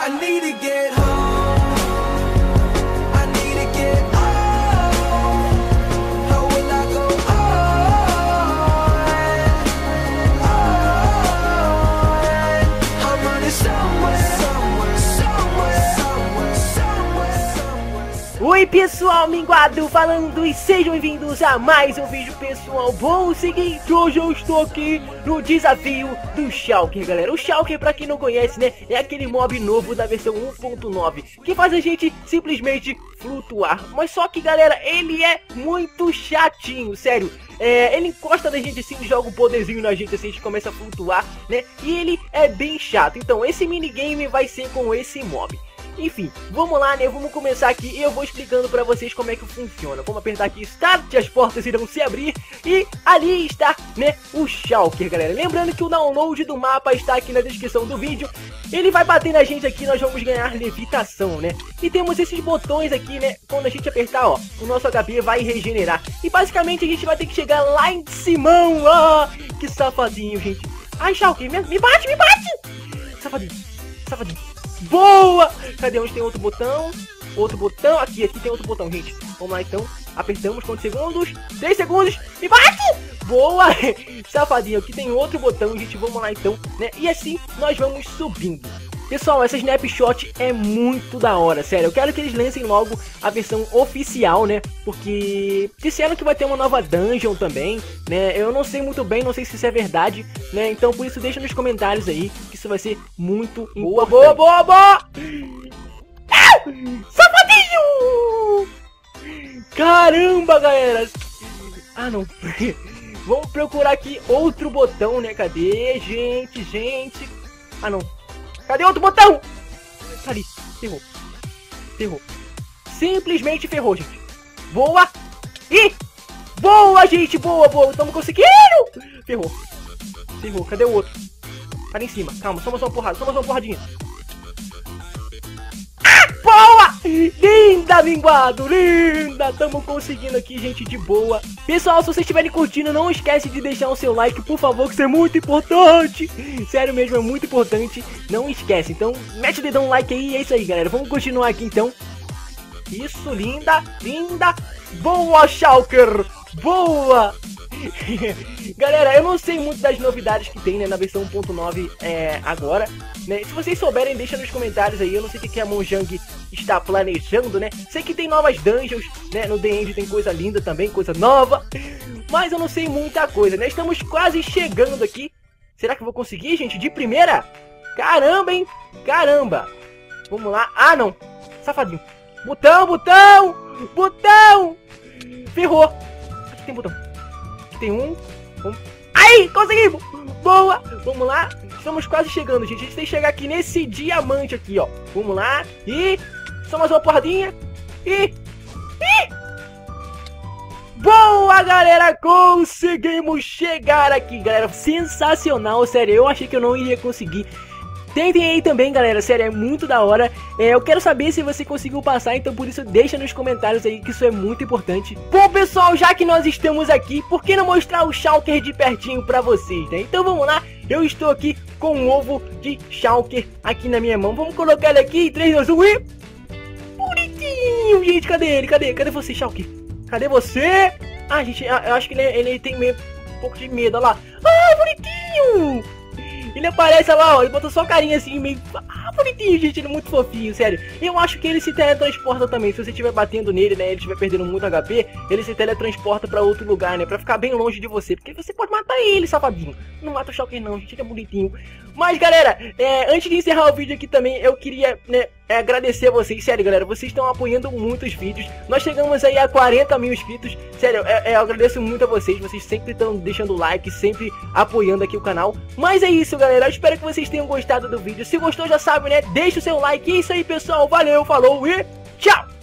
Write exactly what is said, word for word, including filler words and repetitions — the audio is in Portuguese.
I need to get home. I need to get home. How will I go on? I'm running somewhere, somewhere, somewhere, somewhere, somewhere, somewhere. Oi pessoal, Minguado falando, e sejam bem-vindos a mais um vídeo, pessoal. Bom, o seguinte, hoje eu estou aqui no desafio do Shulker, galera. O Shulker, pra quem não conhece, né, é aquele mob novo da versão um ponto nove que faz a gente simplesmente flutuar. Mas só que, galera, ele é muito chatinho, sério. É, ele encosta na gente assim, joga um poderzinho na gente assim, a gente começa a flutuar, né, e ele é bem chato. Então esse minigame vai ser com esse mob. Enfim, vamos lá, né, vamos começar aqui e eu vou explicando pra vocês como é que funciona. Vamos apertar aqui Start, as portas irão se abrir e ali está, né, o Shulker, galera. Lembrando que o download do mapa está aqui na descrição do vídeo. Ele vai bater na gente aqui, nós vamos ganhar levitação, né. E temos esses botões aqui, né, quando a gente apertar, ó, o nosso H P vai regenerar. E basicamente a gente vai ter que chegar lá em Simão. Ah, que safadinho, gente. Ai, Shulker, me, me bate, me bate. Safadinho, safadinho. Boa! Cadê? Onde tem outro botão? Outro botão? Aqui, aqui tem outro botão, gente. Vamos lá, então. Apertamos quantos segundos? três segundos. E bate! Boa! Safadinho, aqui tem outro botão, gente. Vamos lá, então, né? E assim, nós vamos subindo. Pessoal, essa Snapshot é muito da hora, sério. Eu quero que eles lancem logo a versão oficial, né? Porque disseram que vai ter uma nova dungeon também, né? Eu não sei muito bem, não sei se isso é verdade, né? Então por isso deixa nos comentários aí, que isso vai ser muito importante. Boa, boa, boa, boa! Ah! Safadinho! Caramba, galera! Ah, não. Vamos procurar aqui outro botão, né? Cadê, gente, gente? Ah, não. Cadê outro botão? Tá ali. Ferrou. Ferrou. Simplesmente ferrou, gente. Boa. E boa, gente. Boa, boa. Estamos conseguindo. Ferrou. Ferrou. Cadê o outro? Tá ali em cima. Calma. Só mais uma porrada. Só mais uma porradinha. Ah, boa. Linda, Minguado. Linda. Estamos conseguindo aqui, gente, de boa. Pessoal, se vocês estiverem curtindo, não esquece de deixar o seu like, por favor, que isso é muito importante. Sério mesmo, é muito importante. Não esquece. Então, mete o dedão no like aí e é isso aí, galera. Vamos continuar aqui, então. Isso, linda, linda. Boa, Shulker. Boa. Galera, eu não sei muito das novidades que tem, né, na versão um ponto nove é, agora, né? Se vocês souberem, deixa nos comentários aí. Eu não sei o que a Mojang está planejando, né? Sei que tem novas dungeons, né? No The End tem coisa linda também, coisa nova. Mas eu não sei muita coisa, né? Estamos quase chegando aqui. Será que eu vou conseguir, gente? De primeira? Caramba, hein? Caramba. Vamos lá. Ah, não. Safadinho. Botão, botão. Botão. Ferrou. Aqui tem botão. Aqui tem um. um. Aí, conseguimos. Boa. Vamos lá. Estamos quase chegando, gente. A gente tem que chegar aqui nesse diamante aqui, ó. Vamos lá. E só mais uma porradinha. E... E... Boa, galera. Conseguimos chegar aqui, galera. Sensacional, sério. Eu achei que eu não iria conseguir. Tentem aí também, galera, sério, é muito da hora. é, Eu quero saber se você conseguiu passar, então por isso deixa nos comentários aí, que isso é muito importante. Bom, pessoal, já que nós estamos aqui, por que não mostrar o Shulker de pertinho pra vocês, né? Então vamos lá, eu estou aqui com um ovo de Shulker aqui na minha mão. Vamos colocar ele aqui, três, dois, um e... Bonitinho, gente, cadê ele? Cadê? Cadê você, Shulker? Cadê você? Ah, gente, eu acho que ele, ele tem meio, um pouco de medo, olha lá. Ah, bonitinho! Ele aparece lá, ó, ele botou só a carinha assim, meio... Ah, bonitinho, gente, ele é muito fofinho, sério. Eu acho que ele se teletransporta também. Se você estiver batendo nele, né, ele estiver perdendo muito H P, ele se teletransporta pra outro lugar, né, pra ficar bem longe de você. Porque você pode matar ele, safadinho. Não mata o Shulker não, gente, ele é bonitinho. Mas, galera, é, antes de encerrar o vídeo aqui também, eu queria, né, é, agradecer a vocês. Sério, galera, vocês estão apoiando muito os vídeos. Nós chegamos aí a quarenta mil inscritos. Sério, é, é, eu agradeço muito a vocês. Vocês sempre estão deixando like, sempre apoiando aqui o canal. Mas é isso, galera, eu espero que vocês tenham gostado do vídeo. Se gostou, já sabe, né, deixa o seu like. É isso aí, pessoal, valeu, falou e tchau!